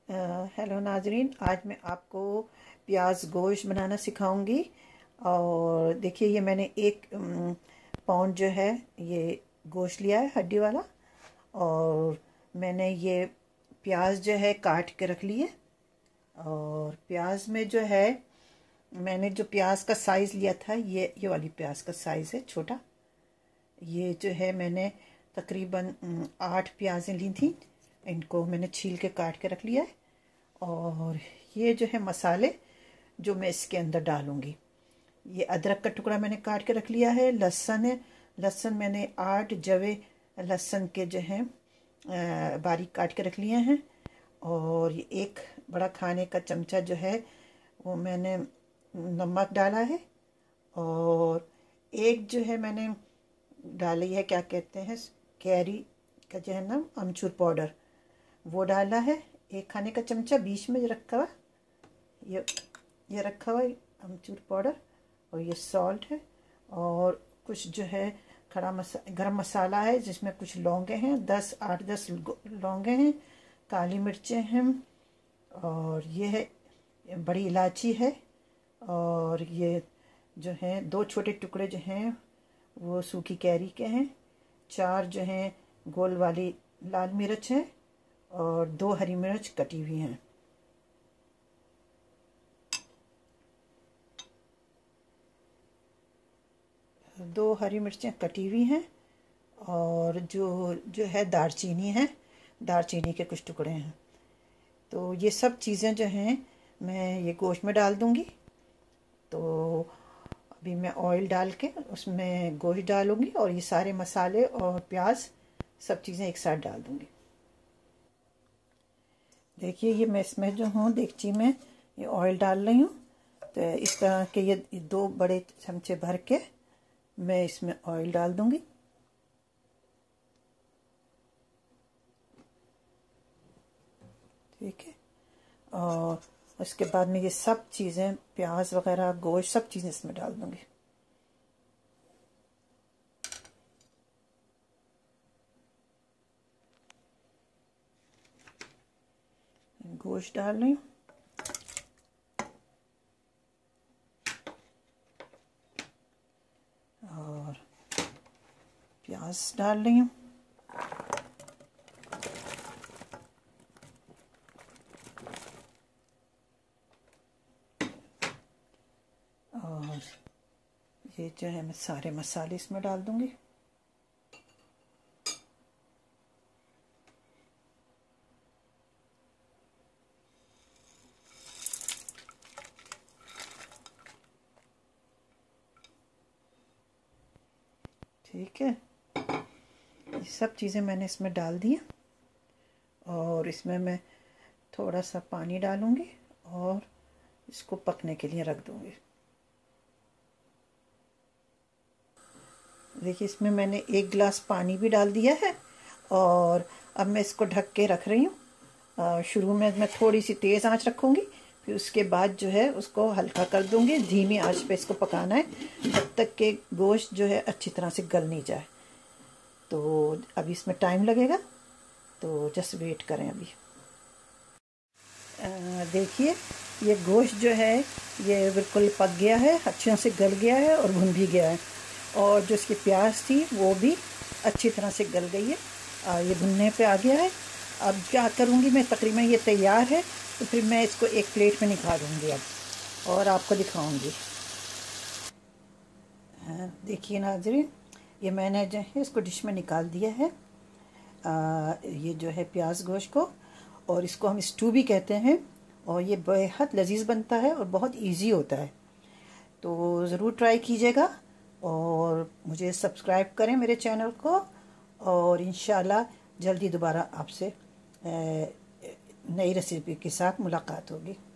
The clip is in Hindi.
हेलो नाजरीन, आज मैं आपको प्याज गोश्त बनाना सिखाऊंगी। और देखिए, ये मैंने 1 पाउंड जो है ये गोश्त लिया है हड्डी वाला। और मैंने ये प्याज जो है काट के रख लिए। और प्याज में जो है मैंने जो प्याज का साइज़ लिया था, ये वाली प्याज का साइज़ है छोटा। ये जो है मैंने तकरीबन 8 प्याज़ें ली थी। इनको मैंने छील के काट के रख लिया है। और ये जो है मसाले जो मैं इसके अंदर डालूंगी, ये अदरक का टुकड़ा मैंने काट के रख लिया है। लहसुन है, लहसुन मैंने 8 जवे लहसुन के जो हैं बारीक काट के रख लिए हैं। और ये 1 बड़ा खाने का चमचा जो है वो मैंने नमक डाला है। और एक जो है मैंने डाली है, क्या कहते हैं, कैरी का जो है ना अमचूर पाउडर, वो डाला है 1 खाने का चमचा। बीच में रखा हुआ ये रखा हुआ अमचूर पाउडर। और ये सॉल्ट है। और कुछ जो है गरम मसाला है, जिसमें कुछ लौंगे हैं, 8-10 लौंगे हैं, काली मिर्चें हैं, और ये है बड़ी इलायची है। और ये जो है 2 छोटे टुकड़े जो हैं वो सूखी कैरी के हैं। 4 जो हैं गोल वाली लाल मिर्च है। और 2 हरी मिर्च कटी हुई हैं। दो हरी मिर्चें कटी हुई हैं। और जो है दालचीनी है, दालचीनी के कुछ टुकड़े हैं। तो ये सब चीज़ें जो हैं मैं ये गोश्त में डाल दूंगी। तो अभी मैं ऑयल डाल के उसमें गोश्त डालूंगी और ये सारे मसाले और प्याज सब चीज़ें एक साथ डाल दूंगी। देखिए, ये मैं इसमें जो हूँ देगची में ये ऑयल डाल रही हूँ। तो इस तरह के ये 2 बड़े चमचे भर के मैं इसमें ऑयल डाल दूंगी। ठीक है। और उसके बाद में ये सब चीज़ें, प्याज वगैरह, गोश्त, सब चीज़ें इसमें डाल दूंगी। गोश्त डाल रही हूँ। और प्याज डाल रही हूँ। और ये जो है मैं सारे मसाले इसमें डाल दूंगी। ठीक है, ये सब चीज़ें मैंने इसमें डाल दी हैं। और इसमें मैं थोड़ा सा पानी डालूंगी और इसको पकने के लिए रख दूंगी। देखिए, इसमें मैंने 1 गिलास पानी भी डाल दिया है। और अब मैं इसको ढक के रख रही हूँ। शुरू में मैं थोड़ी सी तेज़ आंच रखूँगी, फिर उसके बाद जो है उसको हल्का कर दूँगी। धीमी आंच पे इसको पकाना है जब तक कि गोश्त जो है अच्छी तरह से गल नहीं जाए। तो अभी इसमें टाइम लगेगा, तो जस्ट वेट करें अभी। देखिए, ये गोश्त जो है ये बिल्कुल पक गया है, अच्छे से गल गया है और भुन भी गया है। और जो इसकी प्याज थी वो भी अच्छी तरह से गल गई है। ये भुनने पे आ गया है। अब क्या करूँगी मैं, तकरीबन ये तैयार है, तो फिर मैं इसको एक प्लेट में निकालूँगी अब और आपको दिखाऊँगी। देखिए नाज़रीन, ये मैंने जो है इसको डिश में निकाल दिया है। ये जो है प्याज गोश्त को, और इसको हम स्टू भी कहते हैं। और ये बेहद लजीज बनता है और बहुत इजी होता है। तो ज़रूर ट्राई कीजिएगा और मुझे सब्सक्राइब करें मेरे चैनल को। और इंशाल्लाह जल्दी दोबारा आपसे नई रेसिपी के साथ मुलाकात होगी।